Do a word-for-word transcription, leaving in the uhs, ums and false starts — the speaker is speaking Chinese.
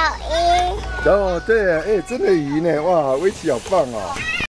鱼。 哦，对啊，哎，真的鱼呢，哇，围棋好棒哦。